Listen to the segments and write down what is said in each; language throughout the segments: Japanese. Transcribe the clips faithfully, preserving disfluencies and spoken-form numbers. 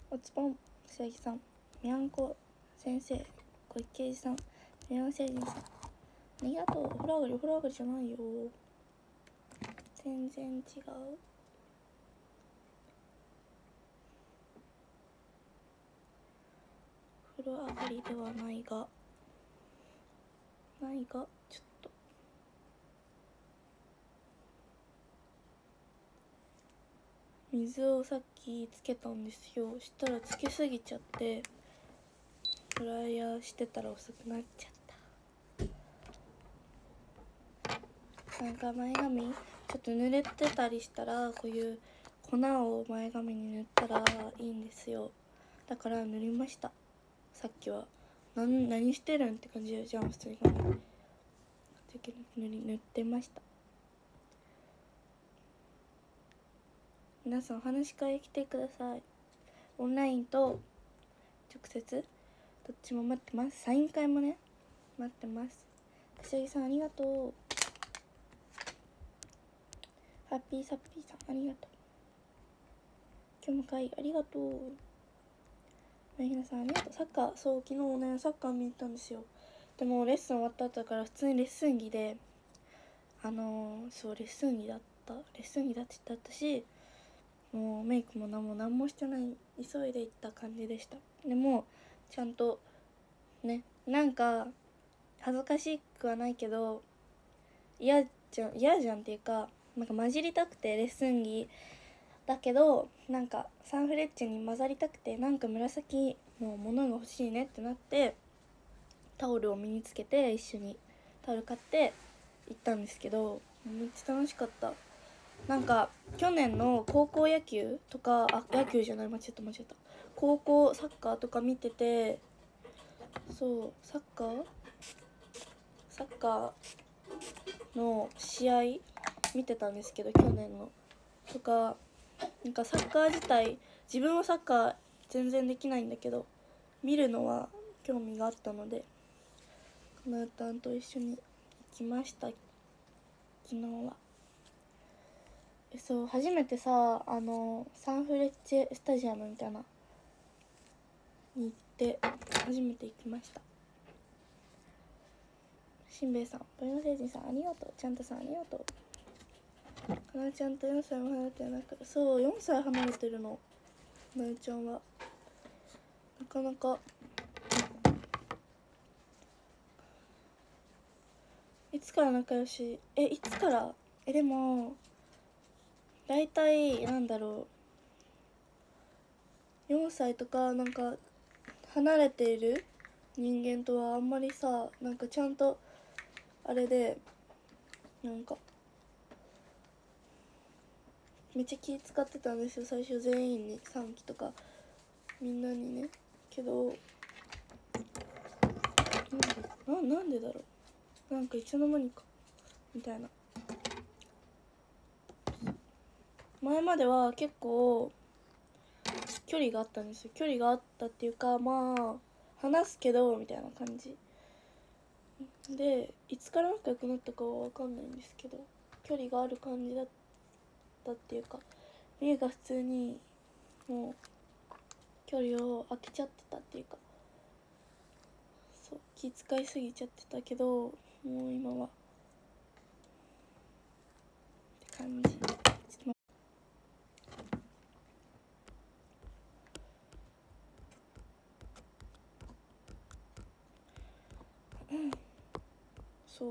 おつぽん、しあぎさん、みやんこ先生、小池さん、みやんせいじんさん、ありがとう。お風呂上がりお風呂上がりじゃないよ、全然違う。お風呂上がりではないがないがちょっと水をさっきつけたんですよ。したらつけすぎちゃってドライヤーしてたら遅くなっちゃった。なんか前髪ちょっと濡れてたりしたらこういう粉を前髪に塗ったらいいんですよ。だから塗りました。さっきは何何してるんって感じじゃん普通に髪塗り塗ってました。皆さんお話し会来てください。オンラインと直接どっちも待ってます。サイン会もね待ってます。かしゃぎさんありがとう。ハッピーサッピーさんありがとう。今日も会ありがとう。まひなさんありがとう。サッカー、そう昨日ねサッカー見に行ったんですよ。でもレッスン終わった後だから普通にレッスン着であのー、そうレッスン着だったレッスン着だって言ったし、もうメイクも何も何もしてない、急いで行った感じでした。でもちゃんとね、なんか恥ずかしくはないけど嫌じゃん嫌じゃんっていうか、なんか混じりたくてレッスン着だけどなんかサンフレッチェに混ざりたくて、なんか紫のものが欲しいねってなってタオルを身につけて一緒にタオル買って行ったんですけど、めっちゃ楽しかった。なんか去年の高校野球とか、あ野球じゃない間違った間違った高校サッカーとか見てて、そうサッカーサッカーの試合見てたんですけど、去年のとか、なんかサッカー自体自分はサッカー全然できないんだけど見るのは興味があったのでかなたんと一緒に行きました。昨日はそう初めてさ、あのサンフレッチェスタジアムみたいなに行って初めて行きました。しんべヱさん、バイオ星人さんありがとう。ちゃんとさんありがとう。かなちゃんとよんさいも離れてなく、そうよんさい離れてるのかなちゃんは。なかなかいつから仲良しえいつからえでもだいたいなんだろうよんさいとかなんか離れている人間とはあんまりさ、なんかちゃんとあれでなんかめっちゃ気使ってたんですよ最初、全員にさんきとかみんなにね。けどなんでななんでだろう、なんかいつの間にかみたいな。前までは結構距離があったんですよ。距離があったっていうか、まあ話すけどみたいな感じで、いつから仲良くなったかは分かんないんですけど距離がある感じだったっていうか、みゆが普通にもう距離を空けちゃってたっていうか、そう気遣いすぎちゃってたけどもう今はって感じ。そう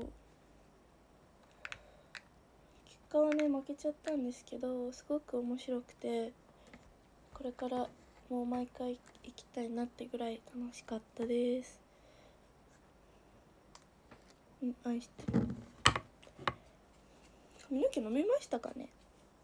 結果はね負けちゃったんですけど、すごく面白くてこれからもう毎回行きたいなってぐらい楽しかったです。うん愛してる。髪の毛飲みましたかね。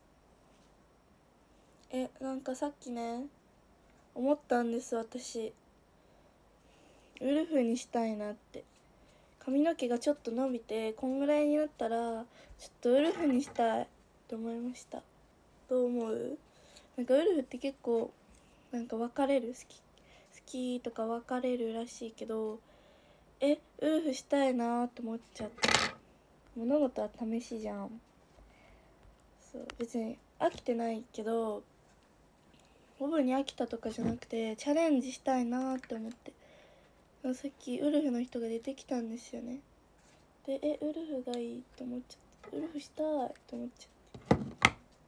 えなんかさっきね思ったんです。私ウルフにしたいなって。髪の毛がちょっと伸びてこんぐらいになったらちょっとウルフにしたいって思いました。どう思う？なんかウルフって結構なんか別れる好き好きとか別れるらしいけど、えウルフしたいなって思っちゃって。物事は試しじゃん。そう別に飽きてないけどボブに飽きたとかじゃなくてチャレンジしたいなって思って、さっきウルフの人が出てきたんですよね。でえウルフがいいって思っちゃって、ウルフしたいって思っちゃって、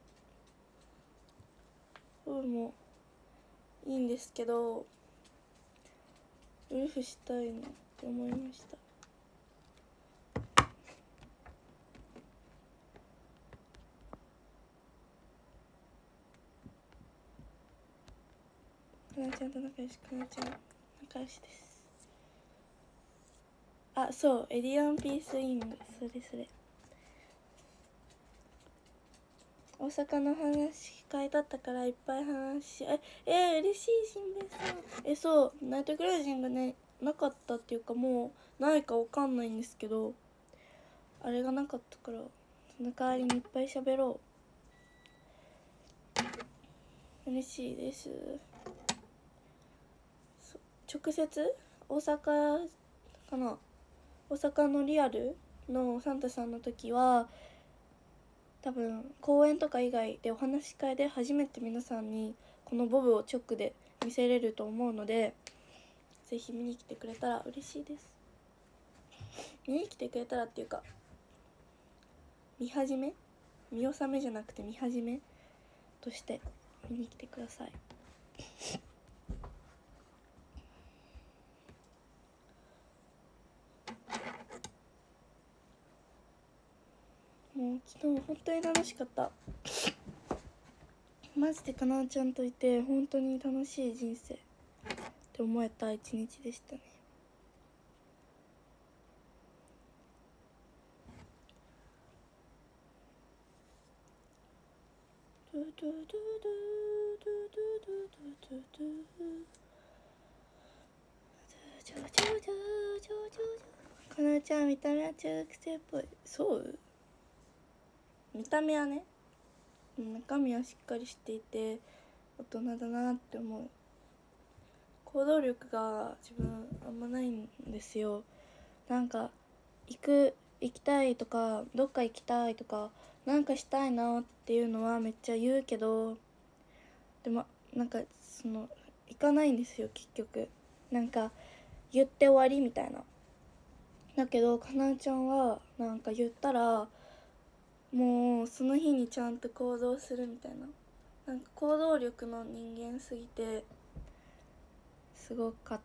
ボブもいいんですけどウルフしたいなって思いました。かなちゃんと仲良し、かなちゃん仲良しです。あ、そうエディアンピースイング、それそれ大阪の話会だったからいっぱい話しええー、嬉しいしんべヱさん。えそうナイトクラウジンがねなかったっていうかもうないかわかんないんですけど、あれがなかったからその代わりにいっぱい喋ろう。嬉しいです。直接大阪かな、大阪のリアルのサンタさんの時は多分公演とか以外でお話し会で初めて皆さんにこのボブを直で見せれると思うので、ぜひ見に来てくれたら嬉しいです。見に来てくれたらっていうか見始め見納めじゃなくて見始めとして見に来てください。もう昨日本当に楽しかった。マジでかなちゃんといて本当に楽しい人生って思えた一日でしたね。ドゥドゥドゥドゥドゥドゥドゥドゥドゥドゥドゥドゥドゥドゥかなちゃん見た目は中学生っぽい。そう見た目はね、中身はしっかりしていて大人だなって思う。行動力が自分あんまないんですよ。なんか行く行きたいとかどっか行きたいとかなんかしたいなっていうのはめっちゃ言うけど、でもなんかその行かないんですよ結局。なんか言って終わりみたいな。だけどかなちゃんはなんか言ったらもうその日にちゃんと行動するみたいな、なんか行動力の人間すぎてすごかった。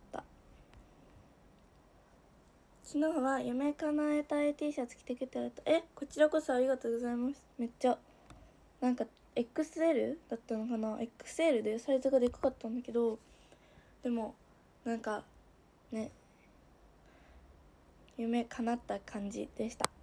昨日は夢叶えたい T シャツ着てくれたらと、えこちらこそありがとうございます。めっちゃなんか エックスエル だったのかな、 エックスエル でサイズがでかかったんだけど、でもなんかね夢叶った感じでした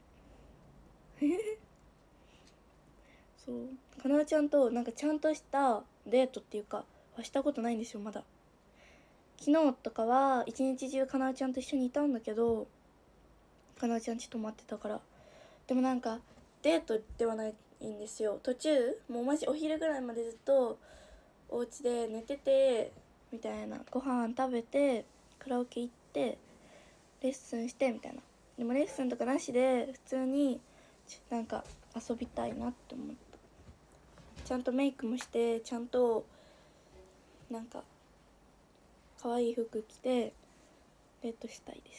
そうかなちゃんとなんかちゃんとしたデートっていうかはしたことないんですよまだ。昨日とかは一日中かなちゃんと一緒にいたんだけど、かなちゃんちょっと待ってたから。でもなんかデートではないんですよ。途中もうマジお昼ぐらいまでずっとお家で寝ててみたいな、ご飯食べてカラオケ行ってレッスンしてみたいな。でもレッスンとかなしで普通になんか遊びたいなって思った。ちゃんとメイクもしてちゃんとなんか可愛い服着てデートしたいです。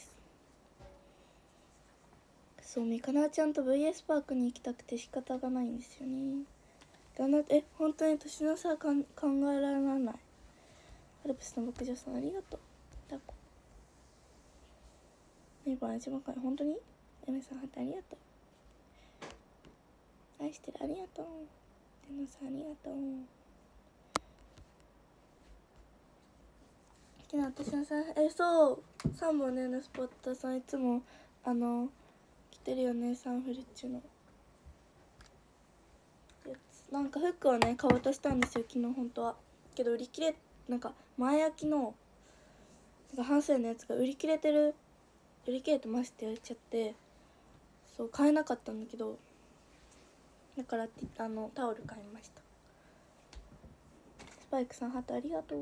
そうみかなちゃんと ブイエス パークに行きたくて仕方がないんですよね。だんだんえ本当に年の差かん考えられない。アルプスの牧場さんありがとう。だこネイバー一番かい本当にエメさんハートありがとう。愛してるありがとう。天野さんありがとう。好きな私のさえそうさんぼんねのスポッターさんいつもあの着てるよねサンフレッチェのやつ。なんか服をね買おうとしたんですよ昨日本当は。けど売り切れなんか前焼きのなんか半数のやつが売り切れてる売り切れてますって言われちゃって、そう買えなかったんだけど、だからあのタオル買いました。スパイクさんハートありがとう。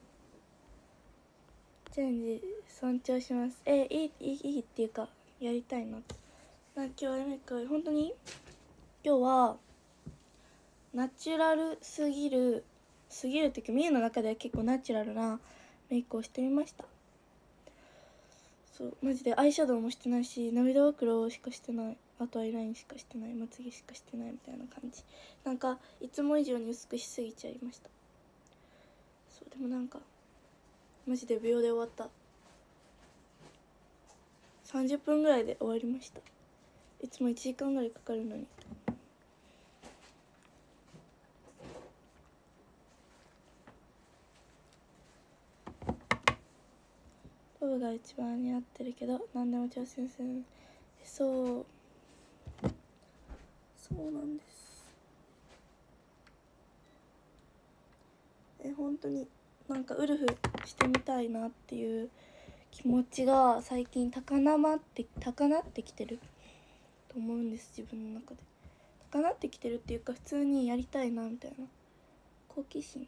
チャレンジ尊重します。えいいいいいいっていうかやりたいなって。な今日はやめかい本当に今日はナチュラルすぎる過ぎるっていうかみゆの中では結構ナチュラルなメイクをしてみました。そうマジでアイシャドウもしてないし、涙袋しかしてない、あとアイラインしかしてない、まつげしかしてないみたいな感じ。なんかいつも以上に薄くしすぎちゃいました。そうでもなんかマジで秒で終わった。さんじゅっぷんぐらいで終わりました。いつもいちじかんぐらいかかるのに。ボブが一番似合ってるけど何でも挑戦する。そうそうなんです。え本当になんかウルフしてみたいなっていう気持ちが最近高まって高鳴ってきてると思うんです。自分の中で高鳴ってきてるっていうか、普通にやりたいなみたいな好奇心、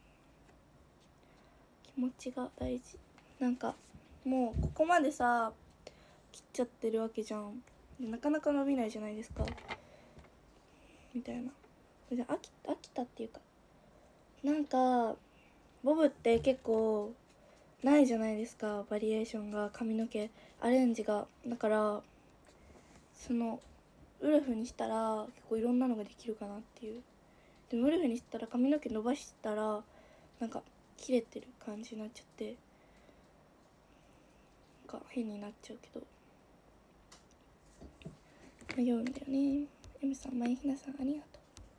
気持ちが大事。なんかもうここまでさ切っちゃってるわけじゃん。でなかなか伸びないじゃないですかみたいな。で飽き飽きたっていうか、なんかボブって結構ないじゃないですか、バリエーションが、髪の毛アレンジが。だからそのウルフにしたら結構いろんなのができるかなっていう。でもウルフにしたら髪の毛伸ばしたらなんか切れてる感じになっちゃって、なんか変になっちゃうけど迷うんだよね。 M さん、まいひなさんありがと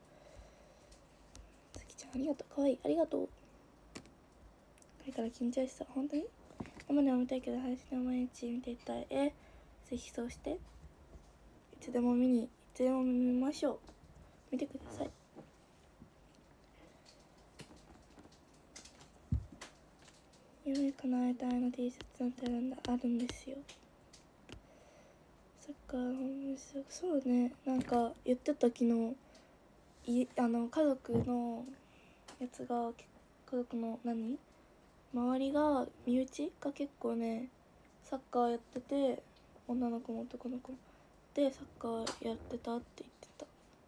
う。さきちゃんありがとう。かわいい、ありがとう。これから緊張しそう。本当に生でも見たいけど配信で毎日見ていたい。えぜひそうして、いつでも見にいつでも見ましょう。見てください。夢叶えたいの T シャツなんてあるんだ、あるんですよ。サッカーそうね、なんか言ってた昨日、いあの家族のやつが、家族の何周りが身内が結構ねサッカーやってて、女の子も男の子もでサッカーやってたって言ってた。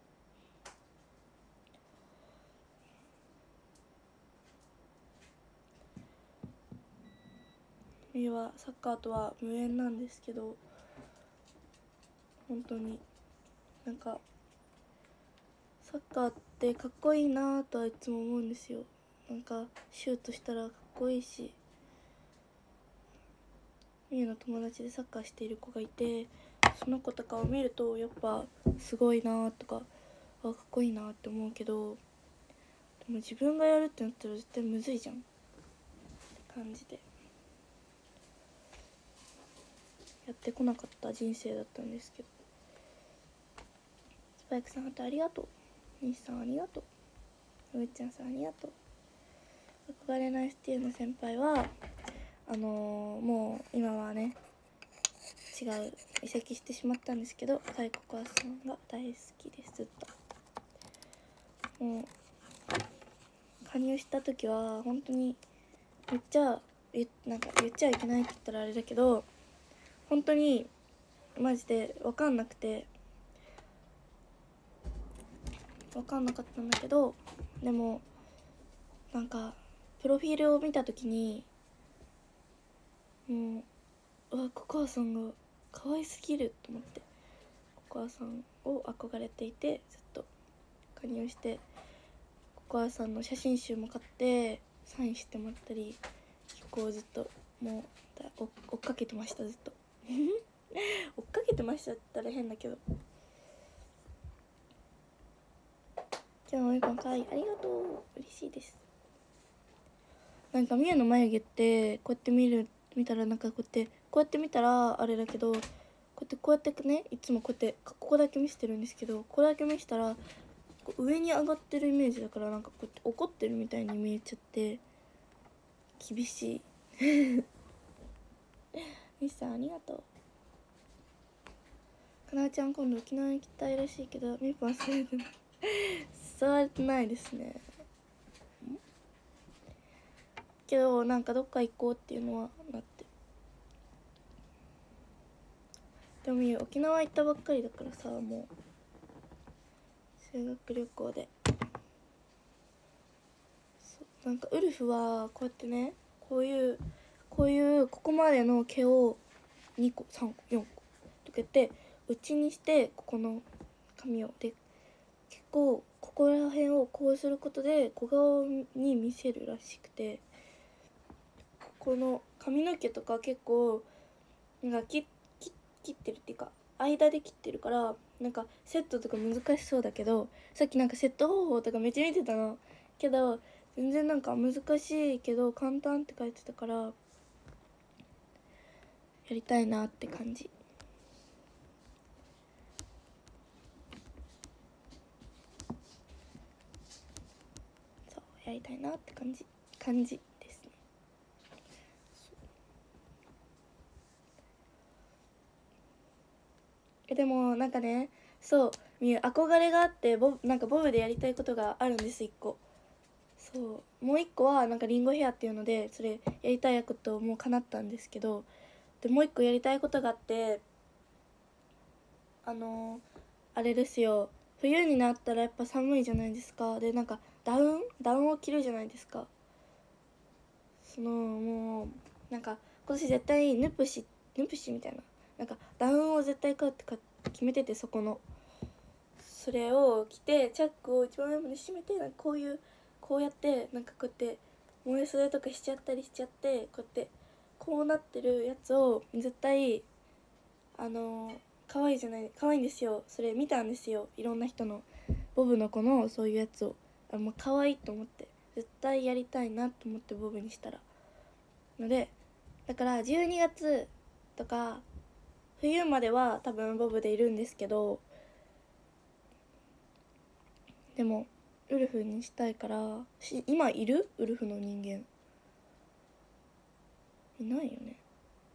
みゆはサッカーとは無縁なんですけど、本当になんかサッカーってかっこいいなとはいつも思うんですよ。なんかシュートしたらかっこいいし、みゆの友達でサッカーしている子がいて、その子とかを見るとやっぱすごいなとか、あかっこいいなって思うけど、でも自分がやるってなったら絶対むずいじゃんって感じでやってこなかった人生だったんですけど。スパイクさん、あとありがとう。西さんありがとう。うっちゃんさんありがとう。憧れの エスティー の先輩はあのー、もう今はね違う移籍してしまったんですけど、サイココアさんが大好きです。ずっともう加入した時は本当にめっちゃなんか言っちゃいけないって言ったらあれだけど、本当にマジで分かんなくて分かんなかったんだけど、でもなんかプロフィールを見た時にもううわココアさんが可愛すぎると思って、ココアさんを憧れていてずっと加入して、ココアさんの写真集も買ってサインしてもらったり、結構ずっともう追っかけてました。ずっと追っかけてましたって言ったら変だけど。今日もみこんかわいい、ありがとう、嬉しいです。なんかみゆの眉毛ってこうやって見る見たらなんかこうやってこうやって見たらあれだけど、こうやってこうやってねいつもこうやってここだけ見せてるんですけど、ここだけ見せたら上に上がってるイメージだから、なんかこうやって怒ってるみたいに見えちゃって厳しいミスさんありがとう。かなえちゃん今度沖縄行きたいらしいけどみーぱんそれでも伝われてないですね。けどなんかどっか行こうっていうのはなって、でもみー沖縄行ったばっかりだからさ、もう修学旅行でなんかウルフはこうやってね、こういうこういうここまでの毛をにこさんこよんことかやって内にして、ここの髪をで結構ここら辺をこうすることで小顔に見せるらしくて、この髪の毛とか結構なんか切切ってるっていうか間で切ってるから、なんかセットとか難しそうだけど、さっきなんかセット方法とかめっちゃ見てたのけど、全然なんか難しいけど簡単って書いてたからやりたいなって感じ。そうやりたいなって感じ感じですね。えでもなんかね、そうみ憧れがあって、ボなんかボブでやりたいことがあるんです一個。そうもう一個はなんかリンゴヘアっていうので、それやりたいこともう叶ったんですけど、でもう一個やりたいことがあって、あのー、あれですよ、冬になったらやっぱ寒いじゃないですか。でなんかダウンダウンを着るじゃないですか。そのもうなんか今年絶対ヌプシヌプシみたいな、なんかダウンを絶対買うってか決めてて、そこのそれを着てチャックを一番上まで閉めて、なんかこういうこうやってなんかこうやって燃え袖とかしちゃったりしちゃって、こうやってこうなってるやつを絶対あの可愛いじゃない可愛いんですよ。それ見たんですよ、いろんな人のボブの子のそういうやつを。あもう可愛いと思って絶対やりたいなと思ってボブにしたらので、だからじゅうにがつとか冬までは多分ボブでいるんですけど、でもウルフにしたいから、し今いるウルフの人間いないよね。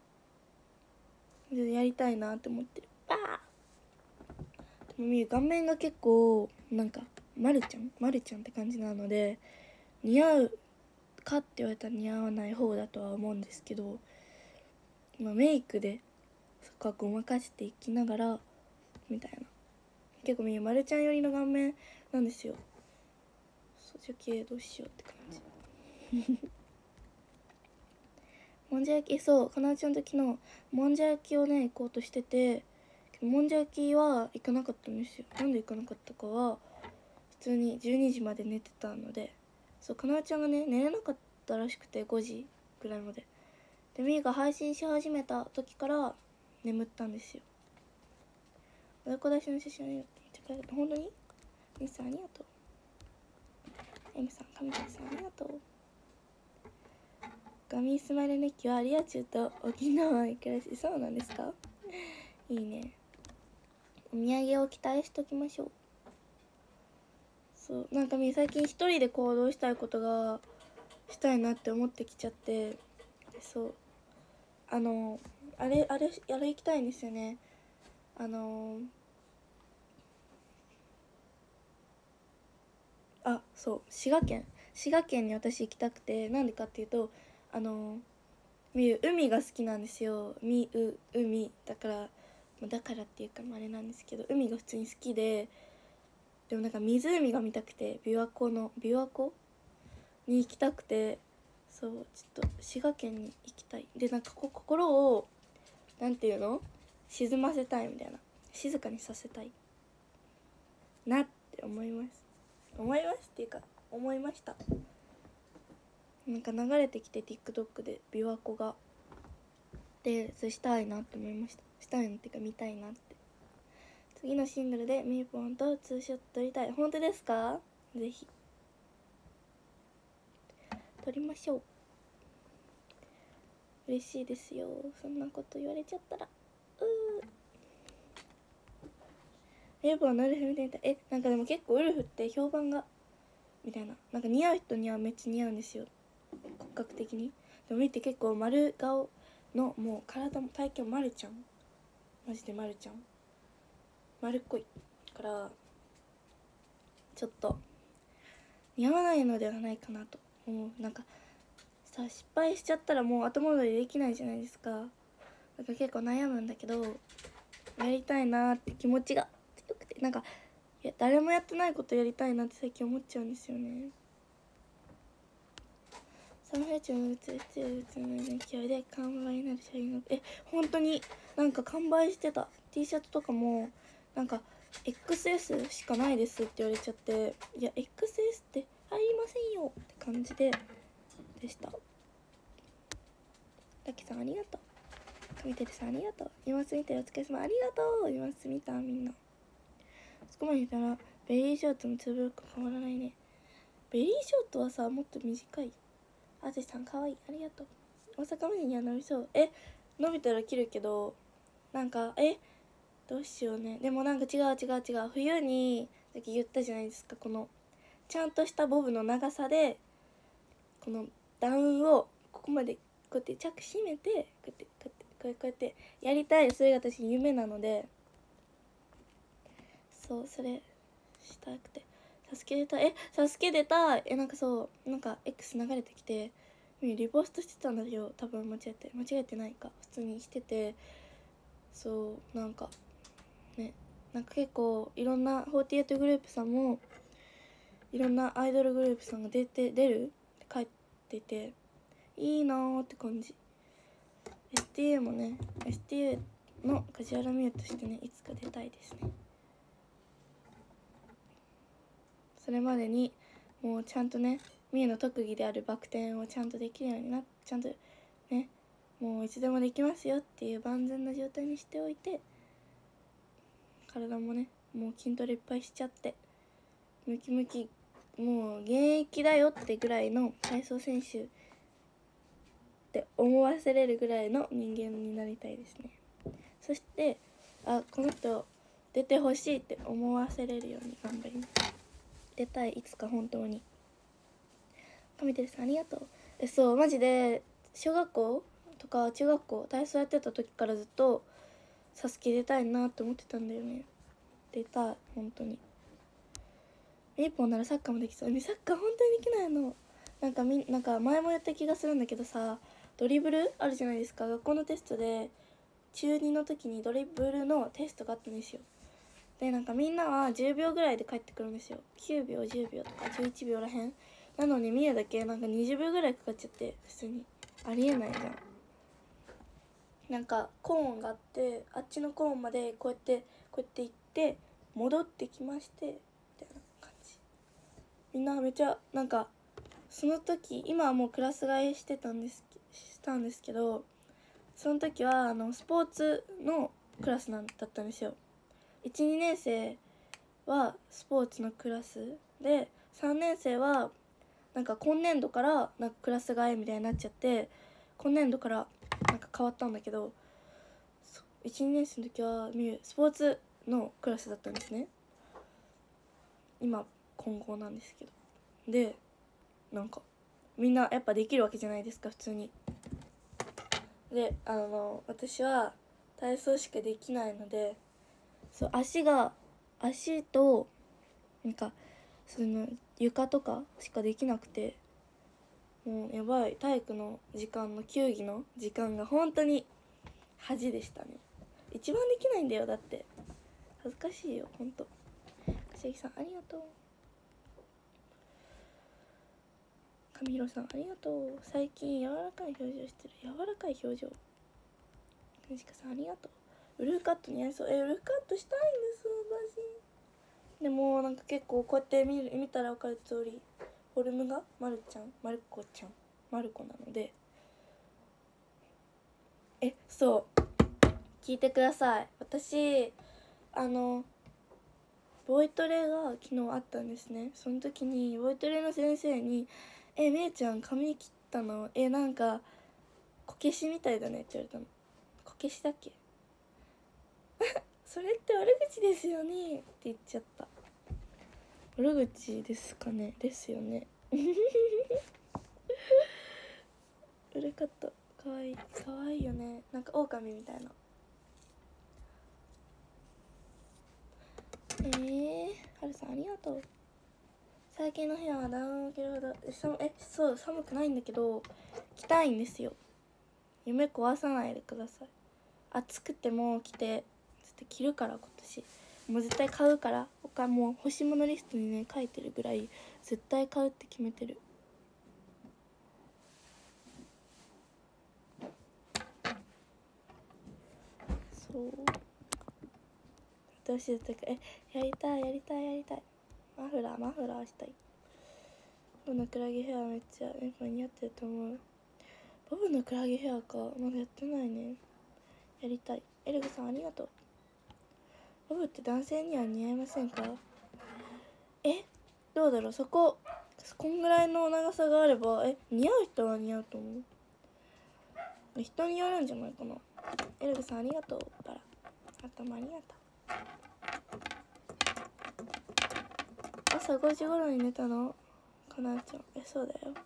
でやりたいなって思ってる。バーでもみゆ顔面が結構なんかまるちゃんまるちゃんって感じなので、似合うかって言われたら似合わない方だとは思うんですけど、まあ、メイクでそこはごまかしていきながらみたいな、結構みゆまるちゃん寄りの顔面なんですよ。そうじゃけどうしようって感じもんじゃ焼き、そうかなちゃんと昨日もんじゃ焼きをね行こうとしてて、もんじゃ焼きは行かなかったんですよ。なんで行かなかったかは、普通にじゅうにじまで寝てたので、そうかなちゃんがね寝れなかったらしくて、ごじぐらいまでで、みーが配信し始めた時から眠ったんですよ。親子出しの写真をめっちゃ可愛かった。本当にミスさんありがとう。エムさん神崎さんありがとう。ガミスマイルネッキはリア充と沖縄行くらしい。そうなんですかいいね。お土産を期待しときましょう。そうなんかみ最近一人で行動したいことがしたいなって思ってきちゃって、そうあのあれあれあれ行きたいんですよね。あのあそう滋賀県滋賀県に私行きたくて、なんでかっていうと、あのみゆ海が好きなんですよ。みう海だからだからっていうかあれなんですけど、海が普通に好きで、でもなんか湖が見たくて、琵琶湖の琵琶湖に行きたくて、そうちょっと滋賀県に行きたい。でなんかこ心をなんていうの沈ませたいみたいな、静かにさせたいなって思います思いますっていうか思いました。なんか流れてきて TikTok で琵琶湖が、でそれしたいなって思いました。したいなっていうか見たいなって。次のシングルでみーぽんとツーショット撮りたい。本当ですか？ぜひ撮りましょう。嬉しいですよ、そんなこと言われちゃったら。うーみーぽんのウルフ見てみたい。えなんかでも結構ウルフって評判がみたいな、なんか似合う人にはめっちゃ似合うんですよ、骨格的に。でも見て結構丸顔のもう体も体型も丸ちゃん、マジで丸ちゃん丸っこいからちょっと似合わないのではないかなと思う。なんかさ失敗しちゃったらもう後戻りできないじゃないですか。だから結構悩むんだけど、やりたいなって気持ちが強くて、なんかいや誰もやってないことやりたいなって最近思っちゃうんですよね。 サンフレッチェの打つ打つ打つの勢いで完売になる社員がえ本当になんか完売してた。 T シャツとかもなんか エックスエス しかないですって言われちゃって、いや エックスエス って入りませんよって感じででした。たけさんありがとう。見てるさんありがとう。今す見てるお疲れ様ありがとう。今す見たみんな。そこまで見たらベリーショートのツーブロック変わらないね。ベリーショートはさもっと短いよ。あずしさんかわいいありがとう。大阪までには伸びそう。え伸びたら切るけどなんかえどうしようね。でもなんか違う違う違う冬にさっき言ったじゃないですか、このちゃんとしたボブの長さでこのダウンをここまでこうやってチャック閉めてこうやってこうやってこうやってやりたい。それが私夢なので、そうそれしたくて。サスケ出たえサスケ出たえなんかそうなんか X 流れてきてリポストしてたんだけど多分間違えて間違えてないか普通にしてて、そうなんかねなんか結構いろんなフォーティエイトグループさんもいろんなアイドルグループさんが出て出るって書いてていいなーって感じ。 エスティーユー もね エスティーユー の梶原美優としてねいつか出たいですね。それまでにもうちゃんとね美優の特技であるバク転をちゃんとできるようになちゃんとねもういつでもできますよっていう万全な状態にしておいて、体もねもう筋トレいっぱいしちゃってムキムキもう現役だよってぐらいの体操選手って思わせれるぐらいの人間になりたいですね。そしてあこの人出てほしいって思わせれるように頑張ります。出たいいつか本当に。神てるさんありがとう。えそうマジで小学校とか中学校体操やってた時からずっとサスケ出たいなって思ってたんだよね。出たい本当に。メイポンならサッカーもできそう。サッカー本当にできないの。なんかみなんか前も言った気がするんだけどさ、ドリブルあるじゃないですか。学校のテストで中にの時にドリブルのテストがあったんですよ。でなんかみんなはじゅうびょうぐらいで帰ってくるんですよ。きゅうびょうじゅうびょうとかじゅういちびょうらへんなのにミヤだけなんかにじゅうびょうぐらいかかっちゃって、普通にありえないじゃん。なんかコーンがあってあっちのコーンまでこうやってこうやって行って戻ってきましてみたいな感じ。みんなめっちゃなんかその時今はもうクラス替えしてたんですしたんですけど、その時はあのスポーツのクラスなんだったんですよ。いちにねん生はスポーツのクラスでさんねん生はなんか今年度からなんかクラス替えみたいになっちゃって今年度からなんか変わったんだけど、いちにねん生の時はミュスポーツのクラスだったんですね。今混合なんですけど、でなんかみんなやっぱできるわけじゃないですか普通に。であの私は体操しかできないので、そう足が足となんかその床とかしかできなくて、もうやばい。体育の時間の球技の時間が本当に恥でしたね。一番できないんだよだって。恥ずかしいよほんと。関さんありがとう。上広さんありがとう。最近柔らかい表情してる。柔らかい表情。藤かさんありがとう。ウルフカット似合いそう。えウルフカットしたいんです私。でもなんか結構こうやって見る見たら分かる通りフォルムがまるちゃんまる子ちゃんまる子なので、えそう聞いてください。私あのボイトレが昨日あったんですね。その時にボイトレの先生に「えめいちゃん髪切ったの？えなんかこけしみたいだね」って言われたの。こけしだっけそれって悪口ですよねって言っちゃった。悪口ですかね。ですよねウルカットかわいいかわいいよね。なんか狼みたいな。えー、はるさんありがとう。最近の部屋はダウンを着るほどえさえそう寒くないんだけど着たいんですよ。夢壊さないでください。暑くても着て絶対着るから今年もう絶対買うから。他もう欲しいものリストにね書いてるぐらい絶対買うって決めてる。 そうどうしてたかえやりたいやりたいやりたいマフラーマフラーしたい。ボブのクラゲヘアめっちゃなんか似合ってると思う。ボブのクラゲヘアかまだやってないね。やりたい。エルグさんありがとう。ボブって男性には似合いませんか？えどうだろう、そここんぐらいの長さがあればえ似合う人は似合うと思う。人によるんじゃないかな。エルグさんありがとう。バラ頭ありがとう。朝ごじ頃に寝たのかなちゃん。えそうだよ。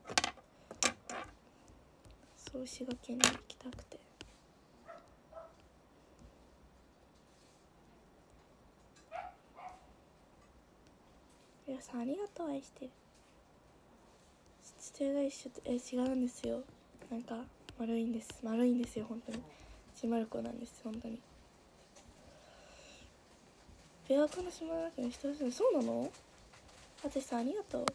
そう滋賀県に行きたくて。皆さんありがとう。愛してる。父親が一緒とえ違うんですよ。なんか丸いんです丸いんですよ本当に。ちまる子なんです本当に。琵琶湖の島だけど人そうそうなの？あつしさんありがと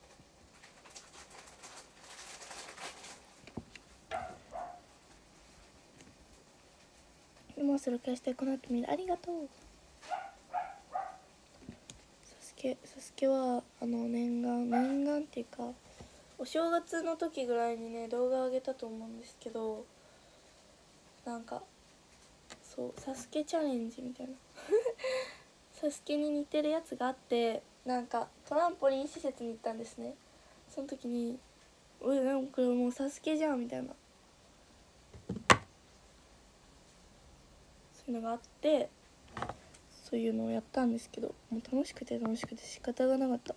う。もうすぐ返してこの後見るありがとう。サスケサスケはあの念願念願っていうかお正月の時ぐらいにね動画上げたと思うんですけど、なんかそうサスケチャレンジみたいなサスケに似てるやつがあって、なんかトランポリン施設に行ったんですね。その時に「おいなんかこれもうサスケじゃん」みたいなそういうのがあって、そういうのをやったんですけど、もう楽しくて楽しくて仕方がなかった。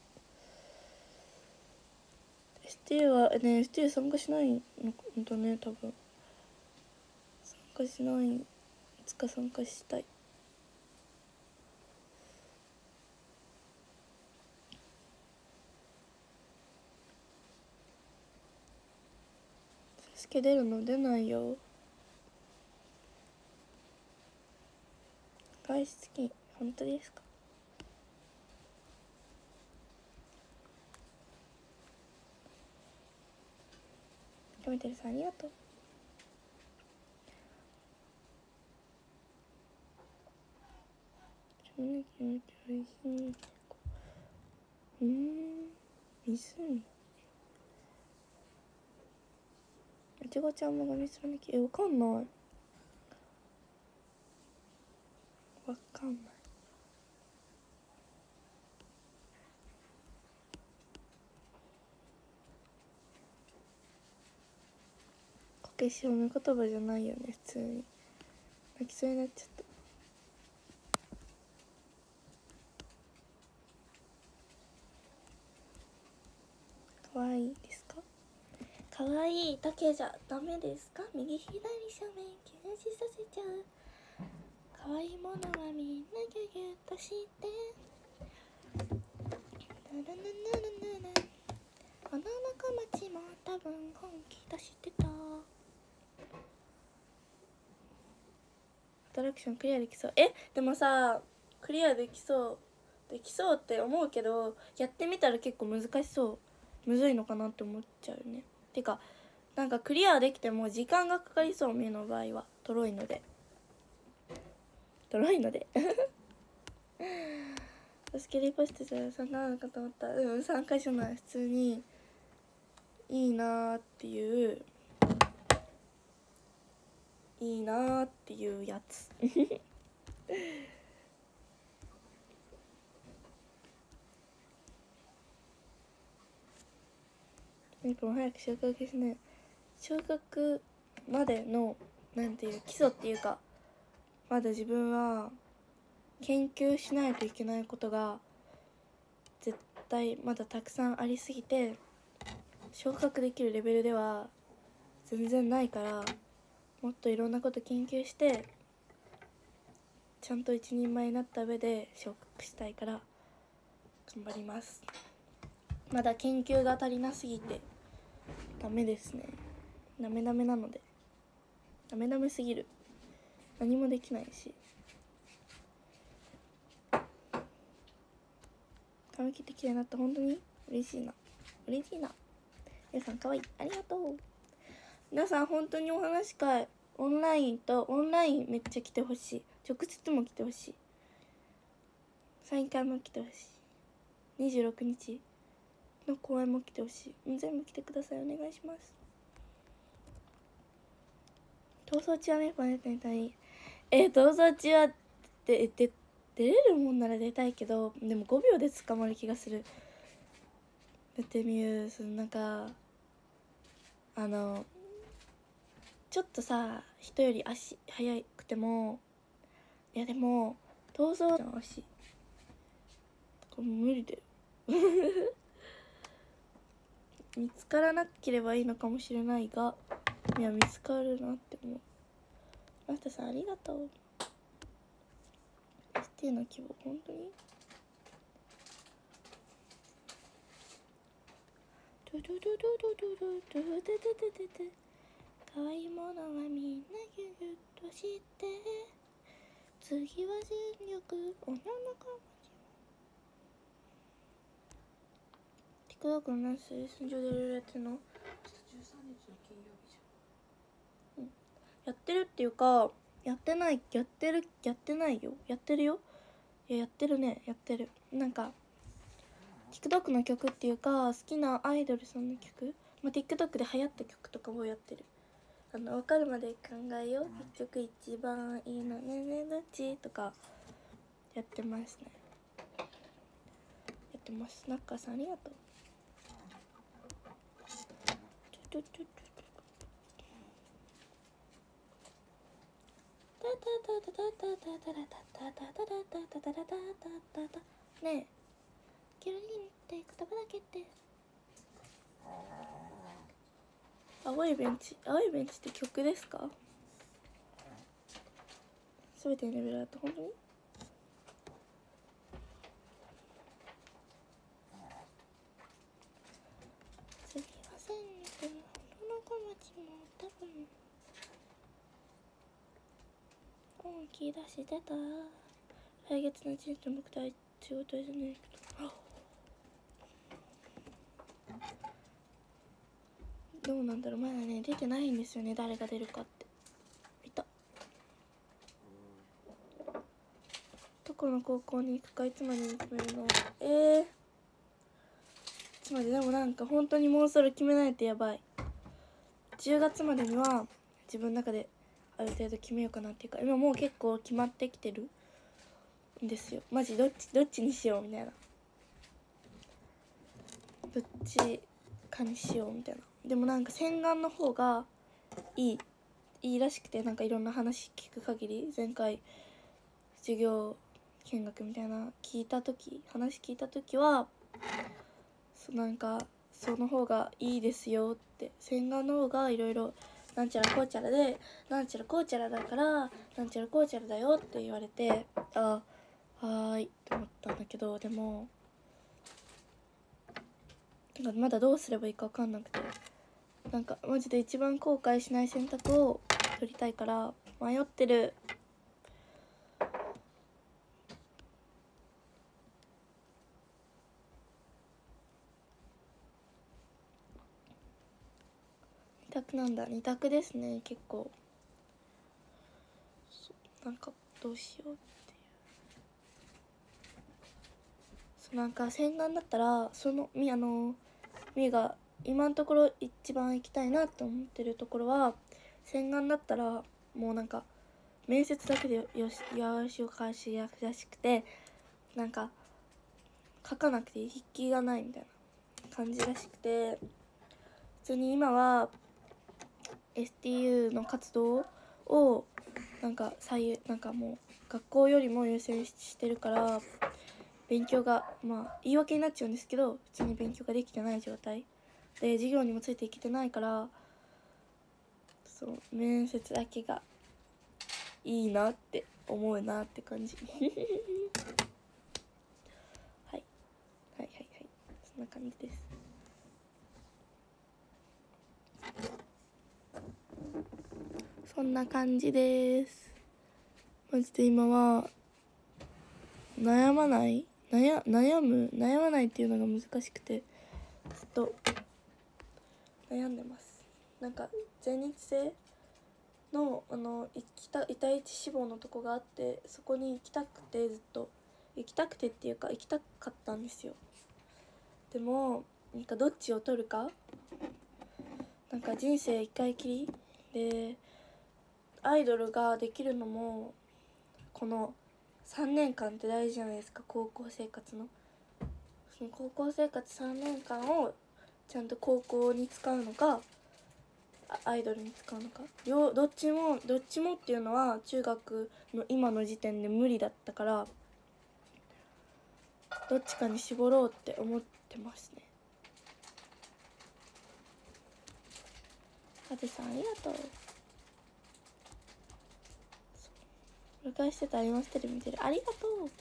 エスティー はね エスティー 参加しないのだね多分。参加しない。いつか参加したい。サスケ出るの？出ないよ。外出禁。本当ですか？カメテルさんありがとう。うん、湖。いちごちゃんもゴミすらなきえわかんないわかんない。こけし褒め言葉じゃないよね普通に。泣きそうになっちゃった。かわいいですか？かわいいだけじゃダメですか？右左正面キュン死させちゃう。かわいいものはみんなギュギュッとしてなななななななあの中町も多分本気出してた。アトラクションクリアできそう。えでもさクリアできそうできそうって思うけど、やってみたら結構難しそう、むずいのかなって思っちゃうよね。てかなんかクリアできても時間がかかりそう、目の場合はとろいのでとろいのでスケリポストじゃ参加なのかと思った。うん参加じゃない、普通にいいなーっていういいなーっていうやつなんかもう早く昇格しない。昇格までのなんていう基礎っていうか、まだ自分は研究しないといけないことが絶対まだたくさんありすぎて、昇格できるレベルでは全然ないから、もっといろんなこと研究してちゃんと一人前になった上で昇格したいから頑張ります。まだ研究が足りなすぎてダメですね。ダメダメなので、ダメダメすぎる、何もできないし。髪切ってきれいになった。本当に嬉しいな嬉しいな。皆さんかわいい、ありがとう。皆さん本当にお話会オンラインとオンラインめっちゃ来てほしい。直接も来てほしい。サイン会も来てほしい。にじゅうろくにちの公演も来てほしい。全部来てください。お願いします。逃走中はメファ出てみたい。えー、逃走中はでで出れるもんなら出たいけど、でもごびょうで捕まる気がする。だってミューそのなんかあのちょっとさ人より足速くても、いやでも逃走の足これ無理だよ見つからなければいいのかもしれないが、いや見つかるなって思う。マスターさんありがとう。 エスティー の希望本当にドゥドゥドゥドゥドゥドゥドゥドゥドゥドゥドゥ、可愛いものはみんなギュギュッとして、次は全力おののかTikTok の何歳レッスン上でいろいろやってるの？じゅうさんにちの金曜日じゃん。うん。やってるっていうか、やってない、やってる、やってないよ。やってるよ。いや、やってるね。やってる。なんか、TikTok の曲っていうか、好きなアイドルさんの曲、まあ、TikTok で流行った曲とかをやってる。あの、わかるまで考えよう。一曲一番いいのねねどっちとか、やってますね。やってます。ナッカーさんありがとう。ねえ、キロリンって言葉だけって青いベンチ、青いベンチって曲ですか？すべてのレベルだと本当に？次は戦力どの小町も多分本気出してた。来月のいちにちの僕と仕事じゃないけど、どうなんだろう。まだね出てないんですよね、誰が出るかって。いた。どこの高校に行くかいつまでに決めるの？えー、いつまで？でもなんか本当にもうそろ決めないとやばい。じゅうがつまでには自分の中である程度決めようかなっていうか、今もう結構決まってきてるんですよ。マジどっちどっちにしようみたいな、どっちかにしようみたいな。でもなんか洗顔の方がいいいいらしくて、なんかいろんな話聞く限り、前回授業見学みたいな聞いた時話聞いた時はそなんかその方がいいですよって、洗顔の方がいろいろなんちゃらこうちゃらでなんちゃらこうちゃらだからなんちゃらこうちゃらだよって言われて、あはーいって思ったんだけど、でもなんかまだどうすればいいか分かんなくて、なんかマジで一番後悔しない選択を取りたいから迷ってる。に択なんだ。に択ですね。結構なんかどうしようっていう。そうなんか洗顔だったらそのみあのみが今のところ一番行きたいなって思ってるところは、洗顔だったらもうなんか面接だけでよしよしおかしやらしくて、なんか書かなくていい、筆記がないみたいな感じらしくて、普通に今は エスティーユー の活動をなんか最なんかもう学校よりも優先してるから、勉強がまあ言い訳になっちゃうんですけど、普通に勉強ができてない状態で授業にもついていけてないから、そう面接だけがいいなって思うなって感じはいはいはいはいはい、そんな感じです。そんな感じです。マジで今は悩まない悩悩む悩まないっていうのが難しくて、ずっと悩んでます。なんか全日制のあの行きたいたいち志望のとこがあって、そこに行きたくて、ずっと行きたくてっていうか行きたかったんですよ。でもなんかどっちを取るか、なんか人生一回きりでアイドルができるのもこのさんねんかんって大事じゃないですか、高校生活の。その高校生活さんねんかんをちゃんと高校に使うのかアイドルに使うのか、両どっちもどっちもっていうのは中学の今の時点で無理だったから、どっちかに絞ろうって思ってますね。はてさんありがとう。録画してたアニマステレビ見てる、ありがとう。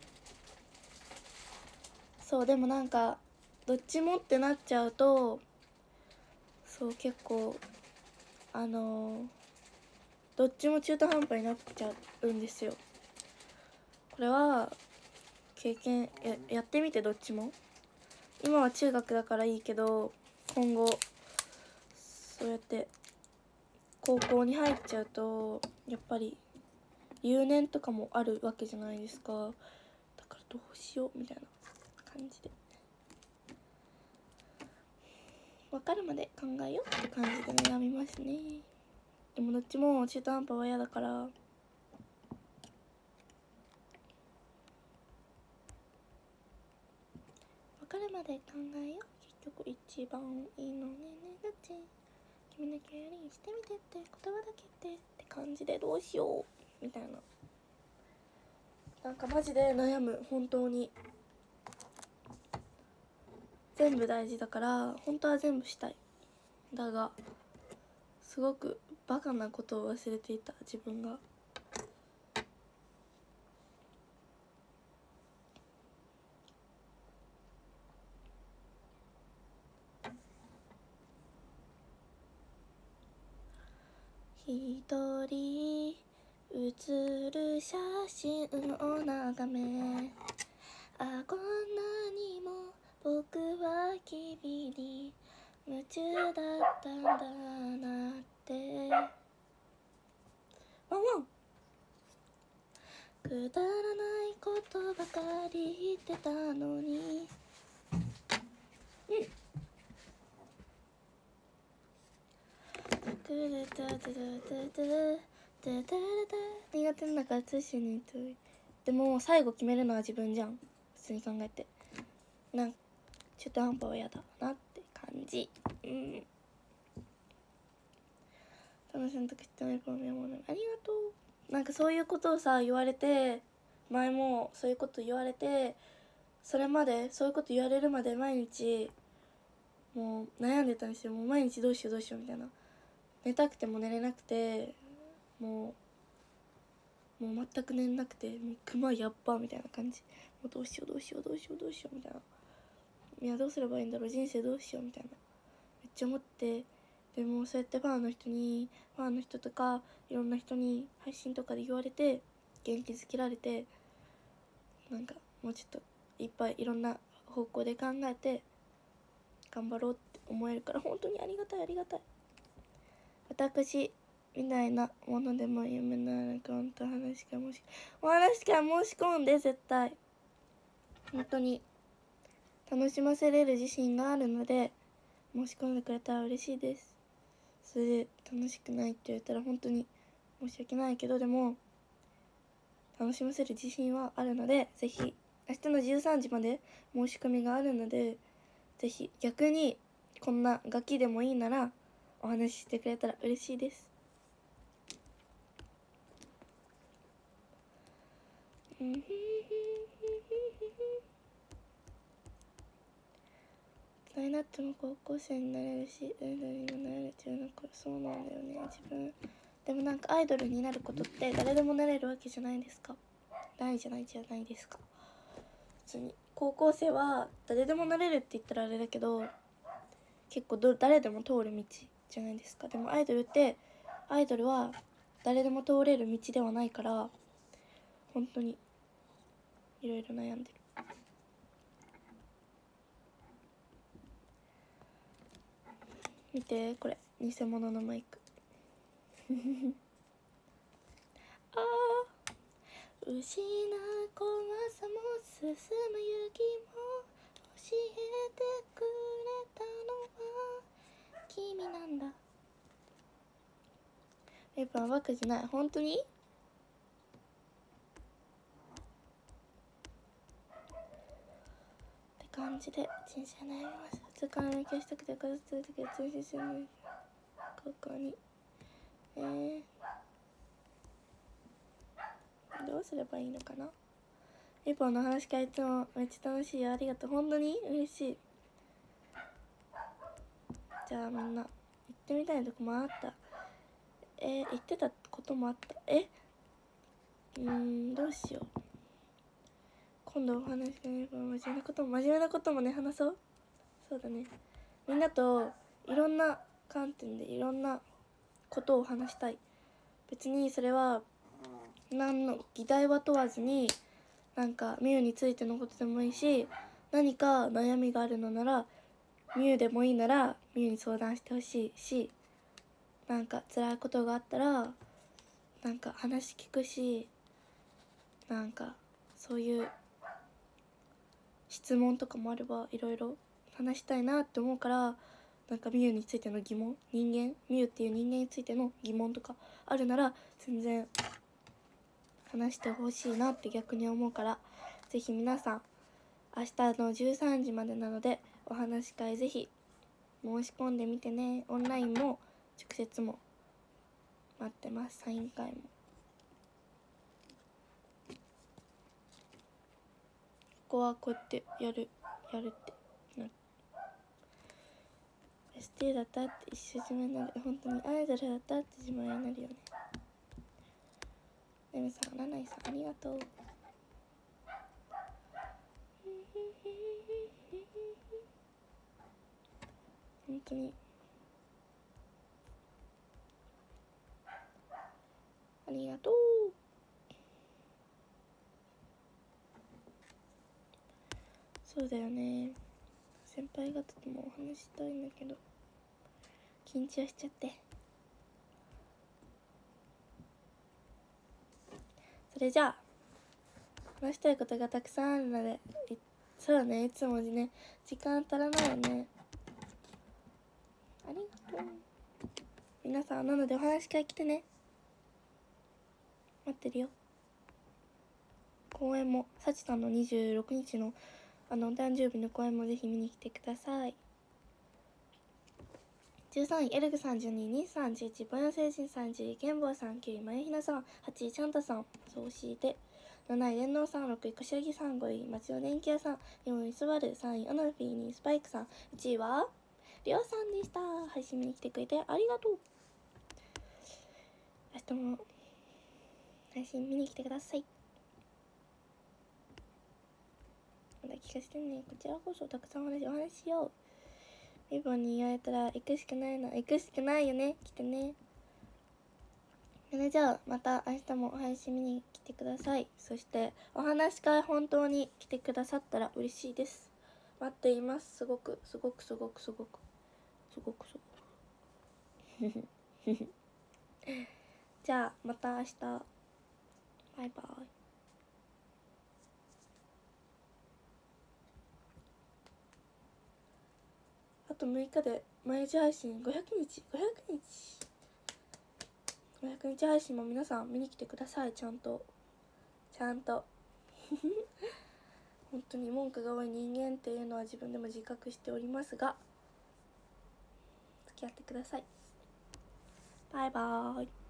そうでもなんかどっちもってなっちゃうと、そう結構あのー、どっちも中途半端になっちゃうんですよ。これは経験 や, やってみて、どっちも今は中学だからいいけど、今後そうやって高校に入っちゃうとやっぱり留年とかもあるわけじゃないですか。だからどうしようみたいな感じで、分かるまで考えようって感じで悩みますね。でもどっちも中途半端は嫌だから、分かるまで考えよう。結局一番いいのねねだち君だけやりにしてみてって言葉だけってって感じで、どうしようみたいな。なんかマジで悩む。本当に全部大事だから本当は全部したい。だがすごくバカなことを忘れていた自分が。一人写る写真を眺め、あこんなにも僕は君に夢中だったんだなって。ワンワン。くだらないことばかり言ってたのに、うん。苦手な中通信にといでも最後決めるのは自分じゃん、普通に考えて。なんか中途半端は嫌だなって感じ。うん。楽しんとくしてないプロミアムありがとう。なんかそういうことをさ言われて、前もそういうこと言われて、それまでそういうこと言われるまで毎日もう悩んでたんですよ。もう毎日どうしようどうしようみたいな。寝たくても寝れなくて、もうもう全く寝れなくて、もうクマやっばみたいな感じ。もうどうしようどうしようどうしようどうしようみたいな。いやどうすればいいんだろう、人生どうしようみたいなめっちゃ思って。でもそうやってファンの人にファンの人とかいろんな人に配信とかで言われて元気づけられて、なんかもうちょっといっぱいいろんな方向で考えて頑張ろうって思えるから、本当にありがたいありがたい。私みたいなものでも夢のあるコント話かもしお話か申し込んで、絶対本当に楽しませれる自信があるので申し込んでくれたら嬉しいです。それで楽しくないって言われたら本当に申し訳ないけど、でも楽しませる自信はあるので、ぜひ明日のじゅうさんじまで申し込みがあるので、ぜひ逆にこんなガキでもいいならお話ししてくれたら嬉しいです。大人になっても高校生になれるしアイドルにもなれるっていうのこれそうなんだよね自分。でもなんかアイドルになることって誰でもなれるわけじゃないですか。ないじゃないじゃないですか。普通に高校生は誰でもなれるって言ったらあれだけど、結構ど誰でも通る道じゃないですか。でもアイドルってアイドルは誰でも通れる道ではないから、本当にいろいろ悩んでる。見てこれ偽物のマイク。 あー失う怖さも進む勇気も教えてくれたのは君なんだ。やっぱバカじゃない。本当にって感じで人生悩みます。普通から勉強したくて数ついたけど通信するのにここにえー、どうすればいいのかな。エポの話会いつもめっちゃ楽しいよ。ありがとう。本当に嬉しい。じゃあみんな行ってみたいとこもあった。えー、言ってたこともあった。えうーんどうしよう。今度お話しね、真面目なことも真面目なこともね話そう。そうだね。みんなといろんな観点でいろんなことを話したい。別にそれは何の議題は問わずに、なんかミュウについてのことでもいいし、何か悩みがあるのならミュウでもいいならミュウに相談してほしいし、なんか辛いことがあったらなんか話聞くし、なんかそういう質問とかもあればいろいろ話したいなって思うから、なんかミュウについての疑問、人間ミュウっていう人間についての疑問とかあるなら全然話してほしいなって逆に思うから、ぜひ皆さん明日のじゅうさんじまでなのでお話し会ぜひ申し込んでみてね。オンラインも直接も待ってます。サイン会も。ここはこうやってやるやるってな エスティー だったって一緒自慢になる。本当にアイドルだったって自慢になるよね。ねみさん、なないさんありがとう。本当にありがとう。そうだよね。先輩方ともお話ししたいんだけど緊張しちゃって。それじゃあ話したいことがたくさんあるので、そうね、いつもね時間足らないよね。ありがとう皆さん。なのでお話し会来てね。待ってるよ。公演もさちさんのにじゅうろくにちのあのお誕生日の公演もぜひ見に来てください。じゅうさんいエルグさん、じゅうにいにさん、じゅういちボヤ星人さん、じゅういケンボーさん、きゅういまゆひなさん、はちいチャンタさん、そうしてなない電脳さん、ろくい柏木さん、ごい町尾電気屋さん、よんいスバル、さんいアナフィー、にいスパイクさん、いちいはりょうさんでした。配信見に来てくれてありがとう。明日も配信見に来てください。まだ聞かせてね。こちらこそたくさんお話お話しよう。リボンに言われたら行くしかないの。行くしかないよね。来てね。それじゃあまた明日も配信見に来てください。そしてお話し会本当に来てくださったら嬉しいです。待っています。すごくすごくすごくすごくすごくすごくじゃあまた明日。バイバイ。あとむいかで毎日配信ごひゃくにちごひゃくにちごひゃくにち配信も皆さん見に来てください。ちゃんとちゃんと本当に文句が多い人間っていうのは自分でも自覚しておりますが、付き合ってください。バイバーイ。